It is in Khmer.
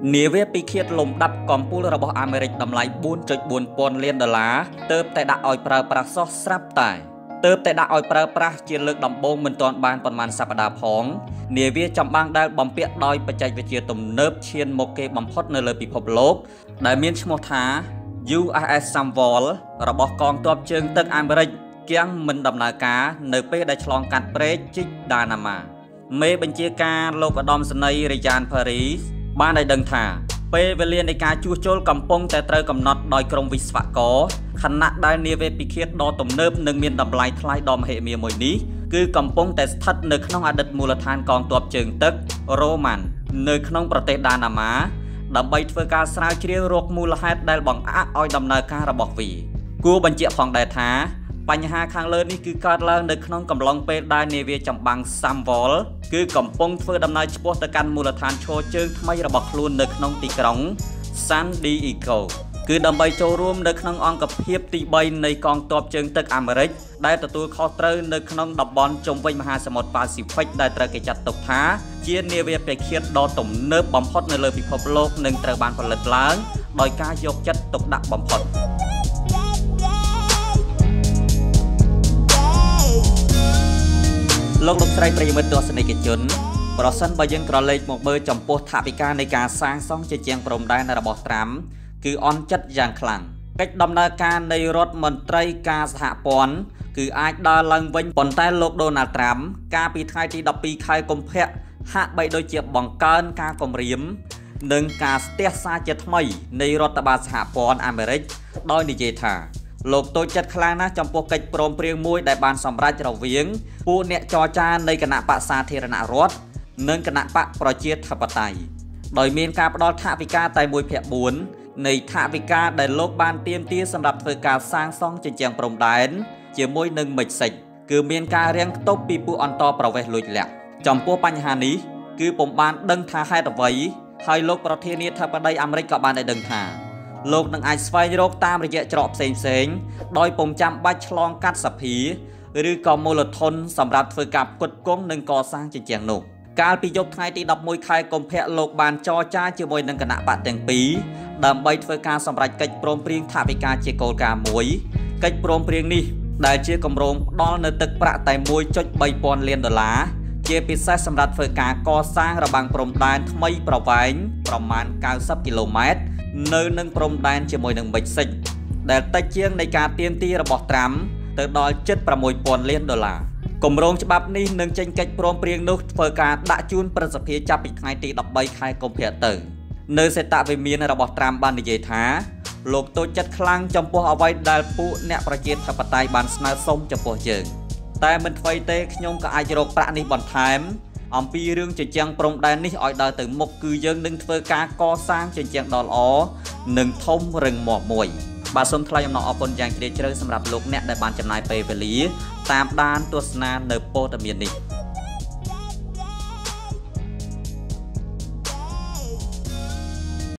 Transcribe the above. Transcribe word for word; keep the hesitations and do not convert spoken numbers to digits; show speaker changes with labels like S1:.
S1: នាវាពិឃាតលំដាប់កំពូលរបស់អាមេរិកតម្លៃ bốn phẩy bốn ពាន់លានដុល្លារទើបតែដាក់ឲ្យប្រើប្រាស់សោះស្រាប់តែទើបតែដាក់ឲ្យប្រើប្រាស់ជាលើកដំបូងមិនទាន់បានប៉ុន្មានសប្តាហ៍ផងនាវាចម្បាំងដែលបំពាក់ដោយបច្ចេកវិទ្យាទំនើបឈានមុខគេបំផុតនៅលើពិភពលោកដែលមានឈ្មោះថា U S S Samwall របស់កងទ័ពជើងទឹកអាមេរិកគៀងមិនដំណើរការនៅពេលដែលឆ្លងកាត់ព្រែកជីកដាណាម៉ាមេបញ្ជាការលោកឧត្តមសេនីយ៍រ៉េយ៉ានផារីសបានឲ្យដឹងថាពេលវេលានៃការជួសជុលកំពុងតែត្រូវកំណត់ដោយក្រុមវិស្វករខណៈដែលនាវាពិឃាតដ៏ទំនើបនិងមានតម្លៃថ្លៃដ៏មហិមាមួយនេះគឺកំពុងតែស្ថិតនៅក្នុងអតីតមូលដ្ឋានកងទ័ពជើងទឹករ៉ូម៉ាន់នៅក្នុងប្រទេសដាណាម៉ាដើម្បីធ្វើការស្រាវជ្រាវរកមូលហេតុដែលបង្អាក់ឲ្យដំណើរការរបស់វាគួរបញ្ជាក់ផងដែរថាបញ្ហាខាងលើនេះគឺកើតឡើងនៅក្នុងកំឡុងពេលដែលនាវាចម្បាំង Samwall គឺកំពុងធ្វើដំណើរឆ្ពោះទៅកាន់មូលដ្ឋានឈរជើងថ្មីរបស់ខ្លួននៅក្នុងទីក្រុង San Diego គឺដើម្បីចូលរួមនៅក្នុងអង្គភាពទីបីនៃកងទ័ពជើងទឹកអាមេរិកដែលទទួលខុសត្រូវនៅក្នុងតំបន់ជុំវិញមហាសមុទ្រប៉ាស៊ីហ្វិកដែលត្រូវគេចាត់ទុកថាជានាវាពិឃាតដ៏ទំនើបបំផុតនៅលើពិភពលោកនិងត្រូវបានផលិតឡើងដោយការយកចិត្តទុកដាក់បំផុតលោកលោកស្រីប្រិយមិត្តទស្សនិកជនប្រសិនបើយើងក្រឡេកមកមើលចំពោះថវិកានៃការសាងសង់ជញ្ជាំងព្រំដែនរបស់ត្រាំគឺអន់ចិត្តយ៉ាងខ្លាំងកិច្ចដំណើរការនៃរដ្ឋមន្ត្រីការសហព័ន្ធគឺអាចដើរឡើងវិញប៉ុន្តែលោកដូណាល់ត្រាំកាលពីថ្ងៃទីដប់ពីរខែកុម្ភៈហាក់បីដូចជាបង្កើនការគំរាមនិងការស្ទះសារជាថ្មីនៃរដ្ឋបាលសហព័ន្ធអាមេរិកដោយនិយាយថាលោកតូចចិត្តខ្លាំងណាស់ចំពោះកិច្ចព្រមព្រៀងមួយដែលបានសម្រេចរវាងពួកអ្នកចរចានៃគណៈបក្សសាធារណរដ្ឋនិងគណៈបកប្រជាធិបតេយ្យដោយមានការផ្ដល់ថវិកាតែមួយភាគបួននៃថវិកាដែលលោកបានទាមទារសម្រាប់ធ្វើការសាងសង់ជញ្ជាំងព្រំដែនជាមួយនឹងមិចស៊ិចគឺមានការរាំងខ្ទប់ពីពួកអន្តរប្រវេសន៍លួចលាក់ចំពោះបញ្ហានេះគឺពុំបានដឹងថាហេតុអ្វីហើយលោកប្រធានាធិបតីអាមេរិកក៏បានឲ្យដឹងថាលោកនឹងអាចស្វែងរកតាមរយៈច្រកផ្សេងផ្សេងដោយពុំចាំបាច់ឆ្លងកាត់សភាឬក៏មូលធនសម្រាប់ធ្វើការផ្គត់ផ្គង់និងកសាងជញ្ជាំងនោះកាលពីយប់ថ្ងៃទីដប់មួយខែកុម្ភៈលោកបានចរចាជាមួយនឹងគណៈបកទាំងពីរដើម្បីធ្វើការសម្រេចកិច្ចព្រមព្រៀងថវិកាជាគោលការណ៍មួយកិច្ចព្រមព្រៀងនេះដែលជាគម្រោងផ្ដល់នៅទឹកប្រាក់តែ មួយ.បីពាន់លានដុល្លារជាពិសេសសម្រាប់ធ្វើការកសាងរបាំងព្រំដែនថ្មីប្រវែងប្រមាណ九十គីឡូម៉ែត្រនៅនឹងព្រំដែនជាមួយនឹងមិចស៊ិចដែលតិចជាងនៃការទាមទាររបស់ត្រាំទៅដល់ជិតប្រាំមួយពាន់លានដុល្លារគម្រោងច្បាប់នេះនឹងចេញកិច្ចព្រមព្រៀងនោះធ្វើការដាក់ជូនប្រសិទ្ធភាពចាប់ពីថ្ងៃទីដប់បីខែកុម្ភៈទៅនៅសេតវិមានរបស់ត្រាំបាននិយាយថាលោកតូចចិត្តខ្លាំងចំពោះអ្វីដែលពួកអ្នកប្រជាធិបតេយ្យបានស្នើសុំចំពោះយើងតែមិនអ្វីទេខ្ញុំក៏អាចរកប្រាក់នេះបន្ថែមអំពីរឿងជញ្ជាំងព្រំដែននេះឲ្យដើរទៅមុខគឺយើងនឹងធ្វើការកសាងជញ្ជាំងដ៏ល្អនិងធំរឹងមាំមួយបាទសូមថ្លែងអំណរអគុណយ៉ាងជ្រាលជ្រៅសម្រាប់លោកអ្នកដែលបានចំណាយពេលវេលាតាមដានទស្សនានៅព័ត៌មាននេះ